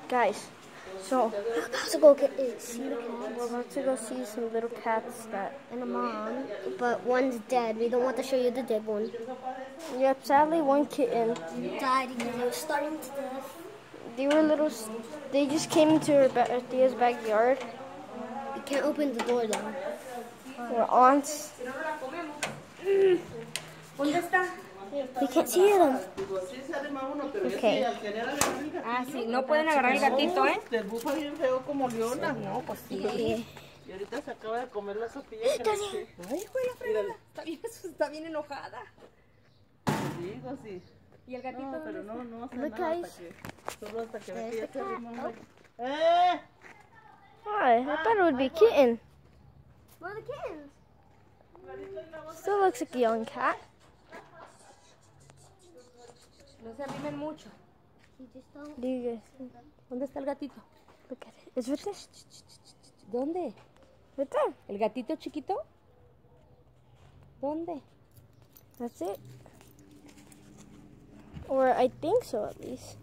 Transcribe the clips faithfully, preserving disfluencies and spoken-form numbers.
Guys, so Let's go get it. See the cat we're about to go see some little cats that. and a mom, but one's dead. We don't want to show you the dead one. Yep, sadly one kitten. Died because it was starting to death. They were little. They just came into her ba- Thea's backyard. You can't open the door though. Her aunts. ¿Dónde está? We can't see them. Okay. Ah, sí, no pueden agarrar el gatito, ¿eh? Te bufa bien feo como leona. No, pues sí. Y ahorita se acaba de comer la sopilla que le eché. Ay, güey, la fregada. Está bien, está bien enojada. Digo, sí. ¿Y el gatito? No, pero no, no hace Look, nada hasta guys. que... Solo hasta que ve que ya se arrimó. ¡Eh! Hi, I thought it would be a kitten. Where are the kittens? Still looks like a young cat. No se arrimen mucho. You just don't. Do you guys ¿Dónde está el gatito? look at it? It's right there. ¿Dónde? Right there. ¿El gatito chiquito? ¿Dónde? That's it. Or I think so, at least.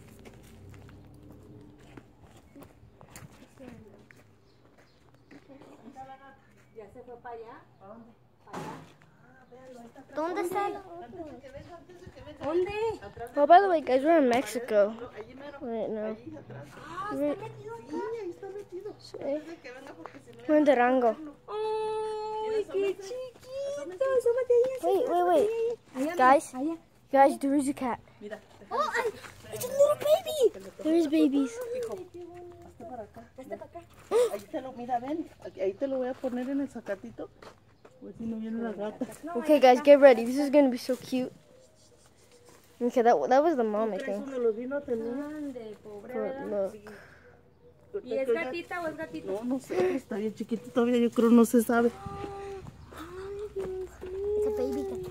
¿Ya se fue para allá? ¿Para dónde? ¿Para allá? ¿Dónde está el ¿Dónde? Oh, by the way, guys, we're in Mexico right now. We're, we're in Durango. ¡Ay, qué chiquito! Asómate ahí, Wait, wait, wait. allá. Guys, Allá. guys, there is a cat. Mira, Oh, I, it's a little baby. There's babies. hazte para acá. Ahí te lo, mira, ven. Aquí- Ahí te lo voy a poner en el sacatito. Pues si no viene la gata. Okay, guys, get ready. This is gonna be so cute. Okay, that that was the mom, I Eso think. me lo vino a tener. Ande, pobre. But look. ¿Y es gatita o es gatito? No, no sé. Está bien chiquito todavía. Yo creo no se sabe. It's a baby cat.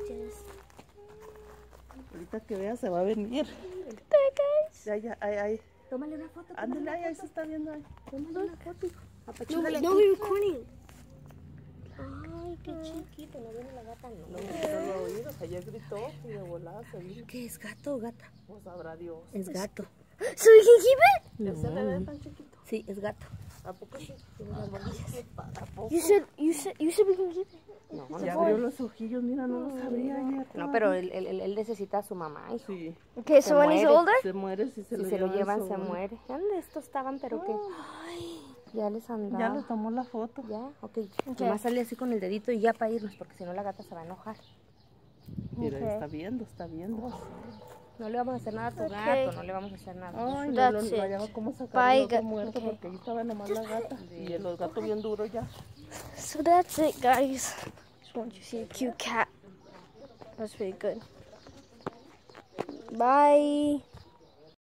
Ahorita que vea se va a venir. There, guys. Ya, ya, ahí, ahí. Tómale una foto. Ándale, ahí, ahí se está viendo ahí. Tómale una foto. No, Apachúrale no, aquí. we're recording. Ay, qué chiquito. No viene la gata, no. No, no lo he oído. Ayer gritó y de volada se vino. ¿Qué es gato o gata? Pues sabrá Dios. Es gato. So we can keep it? Ya se le ve tan chiquito. Sí, es gato. ¿A poco sí? ¿A poco? You said you said you said we can keep it. No, Ya abrió los ojillos, mira, no lo sabía ayer. no, pero él, él, él- él necesita a su mamá. hijo. Sí, Okay, so Se when he's muere. older, se muere si se Si lo se lo lleva llevan, eso, se bueno. muere. ¿Dónde estos estaban? Pero que ya les andaba. Ya le tomó la foto. Ya, ok. Nomás sale así con el dedito y ya para irnos, porque si no la gata se va a enojar. Mira, Ok. está viendo, está viendo. No le vamos a hacer nada a tu Ok. gato, no le vamos a hacer nada. Ay, no That's lo it. vayaba como sacar Bye, el otro ga- muerto okay. porque ahí estaba nomás la gata. Y los gatos bien duros ya. so that's it, guys. Just want you to see a cute cat. That's pretty good. Bye.